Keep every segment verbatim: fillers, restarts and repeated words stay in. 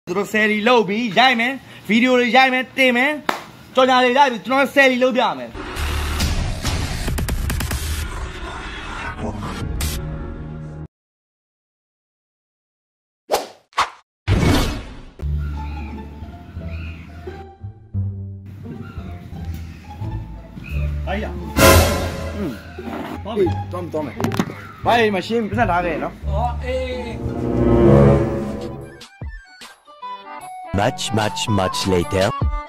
တို့ဆယ်လီလုပ်ပြီးရိုက်မယ်ဗီဒီယိုတွေရိုက်မယ်တင်မယ်ကြော်ညာတွေရိုက်ပြီးကျွန်တော်ဆယ်လီလုပ်ပြမယ်哎呀，嗯，多没多没多没，喂，嘛先不是打给喏。哦，哎。 Much, much, much later.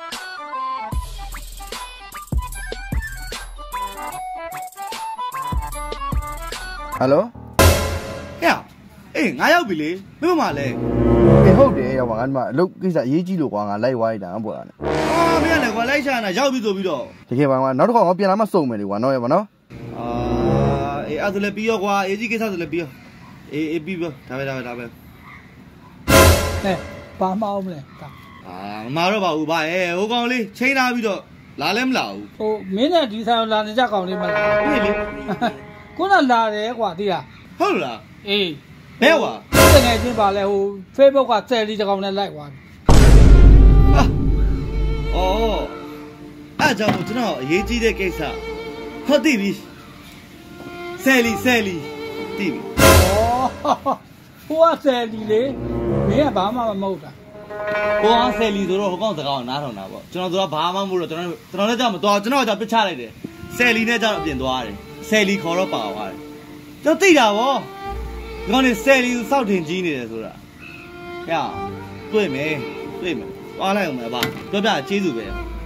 Hello? 呀，哎，我要不嘞，没有嘛嘞。 哎，好的，要往俺嘛，路其实业绩路往俺来歪的，俺不然。 哦，没有嘞，我来下呢，要不做不着。 这个往往，那都讲我变那么瘦没的，往哪要往哪？ 啊，哎，阿是来比较话，业绩给啥子来比较？哎哎，比较，打呗打呗打呗。 哎，八毛没嘞？ 啊，马上把五百哎，我讲哩，钱拿比着，拿来不拿？ 哦，明年第三拿人家讲哩嘛？ 对哩， 我那拿的话的啊。 好啦， 哎， 没有啊。 这眼睛把来，我非不挂这里就讲那来话。 啊，哦，啊，这我知道，业绩的给啥？好对比，三厘三厘，对比。 哦，我这里嘞，没有爸妈冇的。 我讲三厘多少，我讲这个拿上拿不？ကျွန်တော်တို့ကဘာမှမလို့ကျွန်တော်ကျွန်တော်လည်းကြောက်မတော်ကျွန်တော်ကြောက်ပစ်ချလိုက်တယ်ဆယ်လီနဲ့ကြောက်ပြင်သွားတယ်ဆယ်လီခေါ်တော့ပါသွားတယ်ကျွန်တော်သိတာဗောဒီကောင်နေဆယ်လီကိုစောက်တင်ကြီးနေတယ်ဆိုတာဟဲ့တွေ့မယ်တွေ့မယ်သွားလိုက်အောင်မယ်ဗျာပြောပြကျေးဇူးပဲ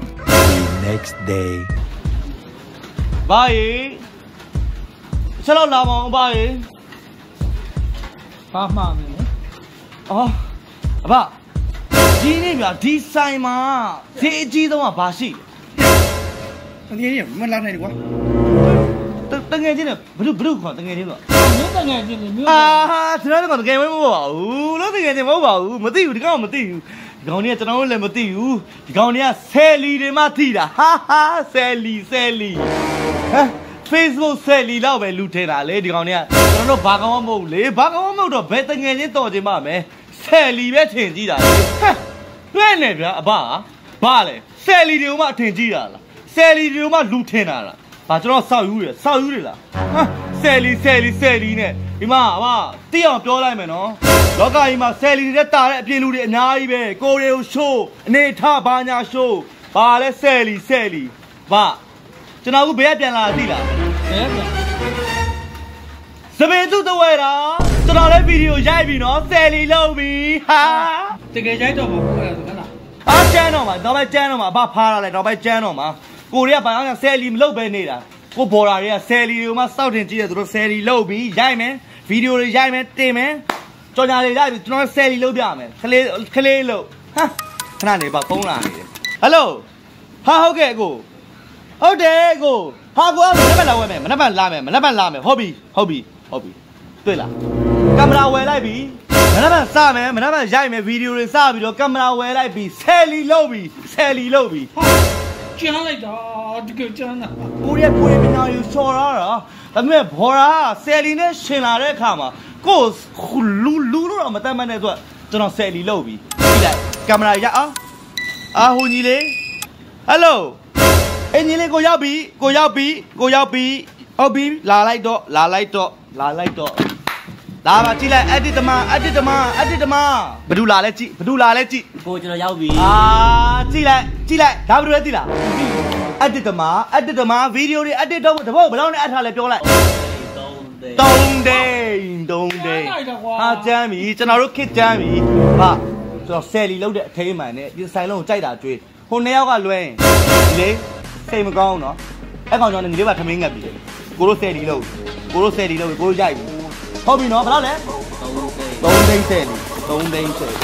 Next day ဘာရေချက်တော့လာမအောင်ဘာရေဘာမှမလဲအော်အဘဒီနေ့ပြဒီဆိုင်မှာဈေးအကြီးဆုံးကဘာရှိလဲတကယ်ကြီးမလာနိုင်ဘူးကွာတကယ်ကြီးနဲ့ဘလို့ဘလို့ခေါ်တကယ်ကြီးဆိုမင်းတကယ်ကြီးနေမျိုးအာကျွန်တော်ကတကယ်မဟုတ်ပါဘူးလို့တကယ်ကြီးမဟုတ်ပါဘူးမသိဘူးဒီကောင်မသိဘူးဒီကောင်ကြီးကကျွန်တော်လည်းမသိဘူးဒီကောင်ကြီးကဆယ်လီတွေမှသိတာဟာဟာဆယ်လီဆယ်လီဟမ် Facebook ဆယ်လီလောက်ပဲလူထင်တာလေဒီကောင်ကြီးကကျွန်တော်တို့ဘာကောင်မှမဟုတ်လေဘာကောင်မှမဟုတ်တော့ဘယ်တကယ်ချင်းတော်ချင်းမှမယ်ဆယ်လီပဲထင်ကြည့်တာလေဟဲ့နဲ့ဗျာအဘဘာလဲဆယ်လီတွေကိုမှထင်ကြည့်တာလားဆယ်လီတွေကိုမှလူထင်တာလားဘာကျွန်တော်စောက်ယူရစောက်ယူရလားဟမ်ဆယ်လီဆယ်လီဆယ်လီနဲ့ဒီမှာအဘတိအောင်ပြောလိုက်မယ်နော်လောကကြီးမှာဆယ်လီတွေတာတဲ့အပြင်လူတွေအများကြီးပဲကိုရီကိုရှိုးအနေထားဘာညာရှိုးဘာလဲဆယ်လီဆယ်လီဘာကျွန်တော်ကဘယ်ပြန်လာသိလားဘယ်ပြန်စပင်းသူ့တဝဲတာကျွန်တော်လည်းဗီဒီယိုရိုက်ပြီနော်ဆယ်လီလုပ်ပြီဟာတကယ်ရိုက်တော့မှာဟုတ်လားဟုတ်လားအားကျန်းတော့မှာတော့ပဲကျန်းတော့မှာဘာဖားရလဲတော့ပဲကျန်းတော့မှာကိုရီကဘာအောင်ဆယ်လီမလုပ်ပဲနေတာကိုဘော်ဒါတွေကဆယ်လီတွေကိုမှစောက်တင်ကြည့်တယ်သူတို့ဆယ်လီလုပ်ပြီးရိုက်မယ်ဗီဒီယိုတွေရိုက်မယ်တင်မယ်ကြော်ညာတွေရိုက်ပြီးကျွန်တော်ဆယ်လီလုပ်ပြမယ်ခလေးခလေးလုပ်ဟာခဏနေပါဖုန်းလာနေတယ်ဟယ်လိုဟာဟုတ်ကဲ့ကိုဟုတ်တယ်ကိုဟာကိုမနေ့ကလာဝဲမယ်မနေ့ကလာမယ်မနေ့ကလာမယ်ဟုတ်ပြီဟုတ်ပြီဟုတ်ပြီတွေ့လားကင်မရာဝယ်လိုက်ပြီမနေ့ကစမယ်မနေ့ကရိုက်မယ်ဗီဒီယိုတွေစပြီးတော့ကင်မရာဝယ်လိုက်ပြီဆယ်လီလုပ်ပြီဆယ်လီလုပ်ပြီကျန်းလိုက်တာတကယ်ကျန်းတာကိုရီးယားကိုရီးပညာယူချော်လာတာဒါပေမဲ့ဘော်ရာဆယ်လီနဲ့ရှင်လာတဲ့အခါမှာကိုလူလူလို့တော့မတတ်မှတ်တဲ့အတွက်ကျွန်တော်ဆယ်လီလုပ်ပြီကြည့်လိုက်ကင်မရာရအောင်အာဟိုညီလေးဟယ်လိုအင်ညီလေးကိုရောက်ပြီကိုရောက်ပြီကိုရောက်ပြီဟုတ်ပြီလာလိုက်တော့လာလိုက်တော့လာလိုက်တော့လာပါကြည့်လိုက်အက်ဒစ်တမအက်ဒစ်တမအက်ဒစ်တမဘယ်သူလာလဲကြည့်ဘယ်သူလာလဲကြည့်ကိုကျွန်တော်ရောက်ပြီအာကြည့်လိုက်ကြည့်လိုက်ဒါဘယ်သူလဲသိလားအက်ဒစ်တမအက်ဒစ်တမဗီဒီယိုတွေအက်ဒစ်တော့တပုတ်ဘယ်လောက်နဲ့အပ်ထားလဲပြောလိုက်တုံးတိန်တုံးတိန်ဟာကျမ်းပြီကျွန်တော်တို့ခစ်ကျမ်းပြီဟာကျွန်တော်ဆယ်လီလောက်တဲ့အထိမ်းမှန်နဲ့ဒီဆိုင်လုံးကိုကြိုက်တာကြွေးဟိုနှစ်ယောက်ကလွှဲရင်လေစိတ်မကောင်းတော့အဲ့ကောင်ကြောင့်လည်းညီလေးပါထမင်းငတ်ပြီကိုတို့ဆယ်လီလောက်ကိုတို့ဆယ်လီလောက်ကိုတို့ရိုက်ပြီဟုတ်ပြီနော်ဘယ်လောက်လဲသုံးသိန်းဆယ်လီသုံးသိန်းဆယ်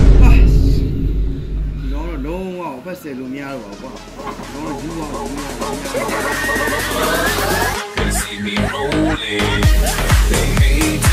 ဒီတော့လုံးဝဖက်ဆယ်လို့မရတော့ပါဘူးကွာတော့ယူပါဦး See me rolling, they hate